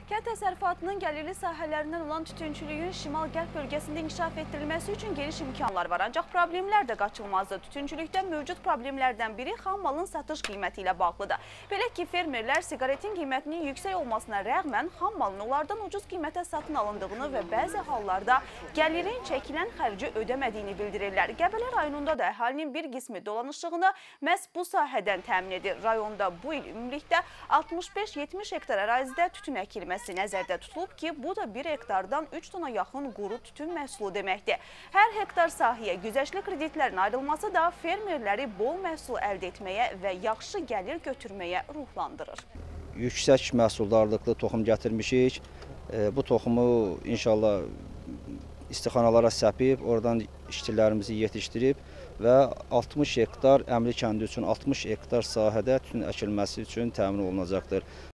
Kənd təsərrüfatının gəlirli sahələrindən olan tütünçülüyün şimal-qərb bölgəsində inkişaf etdirilməsi üçün geniş imkanlar var. Ancaq problemlər də qaçılmazdır. Tütünçülükdə mövcud problemlərdən biri xam malın satış qiyməti ilə bağlıdır. Belə ki, fermerlər siqaretin qiymətinin yüksək olmasına rəğmən xam malın onlardan ucuz qiymətə satın alındığını və bəzi hallarda gəlirin çəkilən xərci ödəmədiyini bildirirlər. Qəbələ rayonunda da əhalinin bir qismi dolanışığını məhz bu sahədən təmin edir. Rayonda bu il ümumilikdə 65-70 hektar ərazidə tütün əkilməsi nəzərdə tutulub ki, bu da 1 hektardan 3 tona yaxın quru tütün məhsulu deməkdir. Hər hektar sahəyə güzəştli kreditlərin ayrılması da fermerləri bol məhsul əldə etməyə və yaxşı gəlir götürməyə ruhlandırır. Yüksək məhsuldarlıqlı toxum gətirmişik. Bu toxumu inşallah istixanalara səpib, oradan işçilərimizi yetişdirib və 60 hektar Əmli kəndi üçün 60 hektar sahədə tütün əkilməsi üçün təmin olunacaqdır.